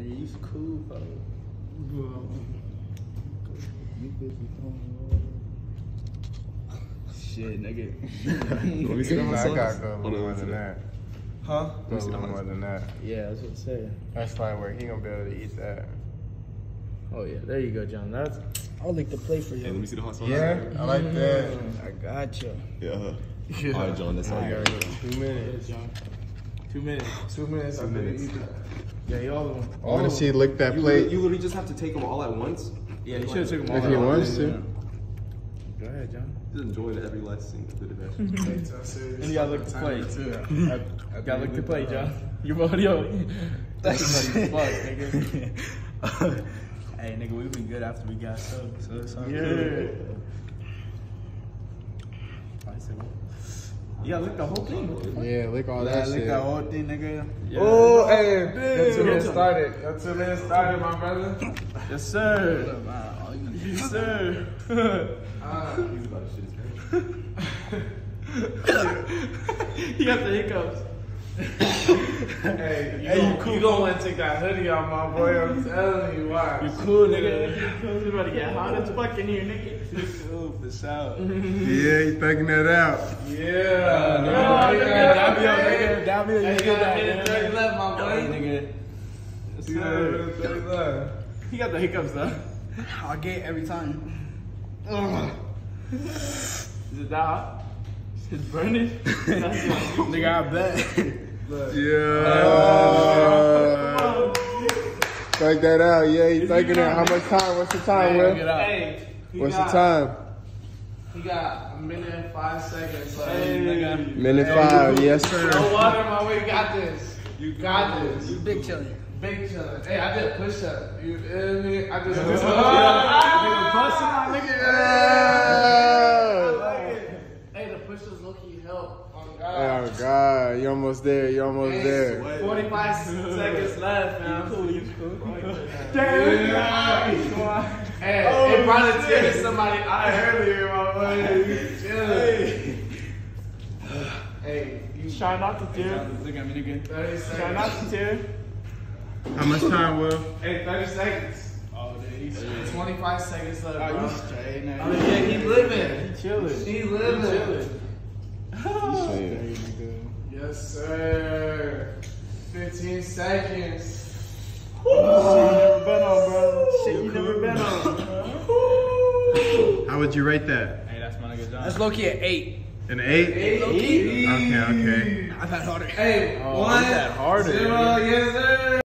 Nigga, you cool, bro. You busy shit, nigga. Let me see the hot sauce. I gotta go a little more than that. Huh? Go a little more than that. Yeah, that's what I'm saying. That's fine work. He gonna be able to eat that. Oh yeah, there you go, John. That's. I'll lick the plate for you. Hey, let me see the hot sauce. Yeah, I like that. I got you. Yeah. All right, John. That's all you got. 2 minutes. John. 2 minutes. 2 minutes. 2 minutes. Yeah, you all of them. I want to see lick that plate. You literally just have to take them all at once. Yeah, you should have took them all. If he wants to. Go ahead, John. Just enjoying every last single bit of that. And you gotta lick the plate too. I gotta lick the plate, John. Your audio. That's funny as fuck, nigga. Hey, nigga, we been good after we got soaked, so it's all good. You gotta lick the whole thing. Yeah, lick all that shit. Lick the whole thing, nigga. Yeah. Oh, hey, that 2 minutes started. That 2 minutes started, my brother. Yes, sir. Yes, sir. He's about to shit his pants. He got the hiccups. Hey, you cool. You don't want to take that hoodie off, my boy. I'm telling you why. You cool, nigga. You cool. You about to get hot as fuck in here, nigga. You cool, for sure. Yeah, you thinking that out. Yeah. Down here, you get that. left, my Nigga. Yes, sir. He got the hiccups, though. I get it every time. Is it that hot? It's burning? Nigga, I bet. Yeah. Check that out. Yeah, you thinking that. How much time? What's the time, Will? Hey, What's the time? He got 1 minute and 5 seconds left. Hey. Minute 5. Yes, sir. No water, my way. You got this. You got this. You big chillin'. Big chillin'. Hey, I did push up. You feel me? I just Nigga, bustin' out, nigga. Hey, the push-ups low-key help. Oh, God. Oh, God. You almost there. You almost there. 45 seconds left, man. You cool. Hey, it probably tears somebody out earlier, my boy. Hey, You try not to tear. look at me, nigga. 30 seconds. Try not to tear. How much time, Will? Hey, 30 seconds. Oh, dude, he's 25 seconds left, Oh, bro. you straight, man. I mean, yeah, he living. He chillin'. He living. Yes, sir. 15 seconds. Shit you never been on, bro. Shit you never been on. How would you rate that? Hey, that's my nigga John. That's low-key at 8. An 8? Okay. I've had harder. Hey, Oh, 1, is that harder? 0, yes, sir.